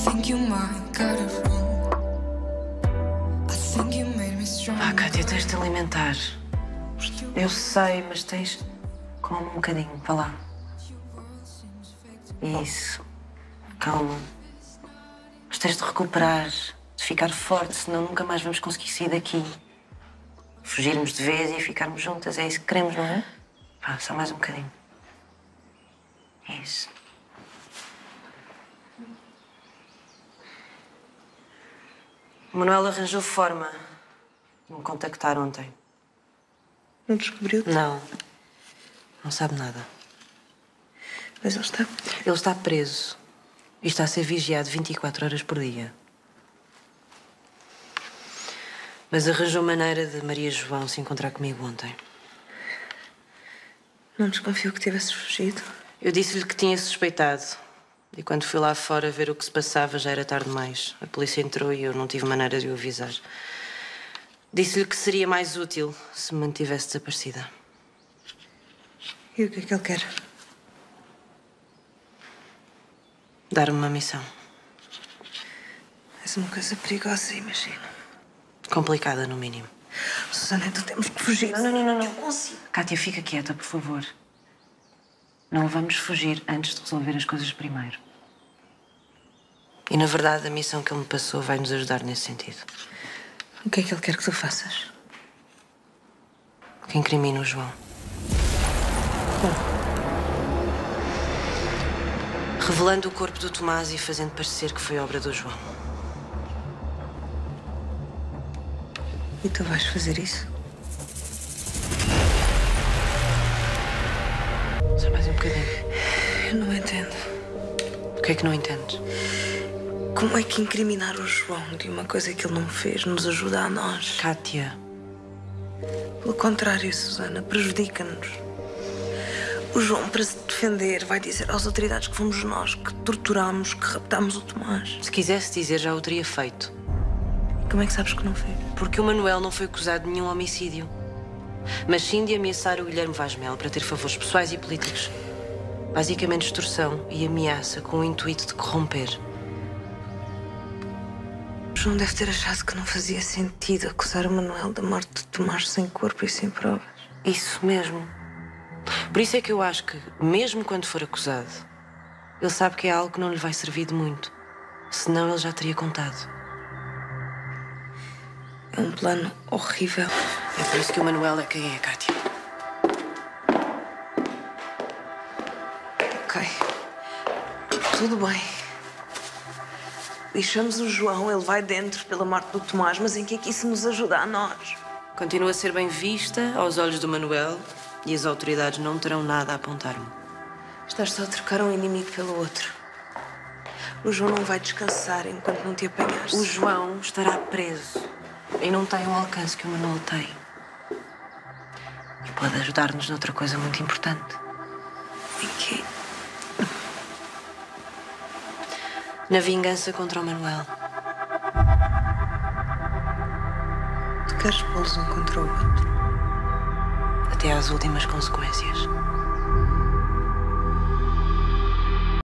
Ah, Kátia, tens de te alimentar. Eu sei, mas tens... Come um bocadinho, vá lá. Isso. Calma. Mas tens de recuperar, de ficar forte, senão nunca mais vamos conseguir sair daqui. Fugirmos de vez e ficarmos juntas, é isso que queremos, não é? Vá, só mais um bocadinho. Isso. O Manuel arranjou forma de me contactar ontem. Não descobriu-te? Não. Não sabe nada. Mas ele está... Ele está preso e está a ser vigiado 24 horas por dia. Mas arranjou maneira de Maria João se encontrar comigo ontem. Não desconfiou que tivesses fugido? Eu disse-lhe que tinha suspeitado. E quando fui lá fora ver o que se passava, já era tarde demais. A polícia entrou e eu não tive maneira de o avisar. Disse-lhe que seria mais útil se me mantivesse desaparecida. E o que é que ele quer? Dar-me uma missão. És uma coisa perigosa, imagino. Complicada, no mínimo. Susana, então temos que fugir. Não. Eu consigo. Kátia, fica quieta, por favor. Não vamos fugir antes de resolver as coisas primeiro. E, na verdade, a missão que ele me passou vai nos ajudar nesse sentido. O que é que ele quer que tu faças? Que incrimine o João. Revelando o corpo do Tomás e fazendo parecer que foi obra do João. E tu vais fazer isso? Só mais um bocadinho. Eu não entendo. O que é que não entendes? Como é que incriminar o João de uma coisa que ele não fez nos ajuda a nós? Kátia. Pelo contrário, Susana, prejudica-nos. O João, para se defender, vai dizer às autoridades que fomos nós que torturámos, que raptámos o Tomás. Se quisesse dizer, já o teria feito. Como é que sabes que não fez? Porque o Manuel não foi acusado de nenhum homicídio. Mas sim de ameaçar o Guilherme Vaz Mel para ter favores pessoais e políticos. Basicamente extorsão e ameaça com o intuito de corromper. O João deve ter achado que não fazia sentido acusar o Manuel da morte de Tomás sem corpo e sem provas. Isso mesmo. Por isso é que eu acho que, mesmo quando for acusado, ele sabe que é algo que não lhe vai servir de muito. Senão ele já teria contado. É um plano horrível. É por isso que o Manuel é quem é, Kátia. Ok. Tudo bem. Lixamos o João, ele vai dentro pela morte do Tomás, mas em que é que isso nos ajuda a nós? Continua a ser bem vista aos olhos do Manuel e as autoridades não terão nada a apontar-me. Estás só a trocar um inimigo pelo outro. O João não vai descansar enquanto não te apanhares. O João estará preso e não tem o alcance que o Manuel tem. E pode ajudar-nos noutra coisa muito importante. Em quê? Na vingança contra o Manuel. Tu queres pô-los um contra o outro? Até às últimas consequências.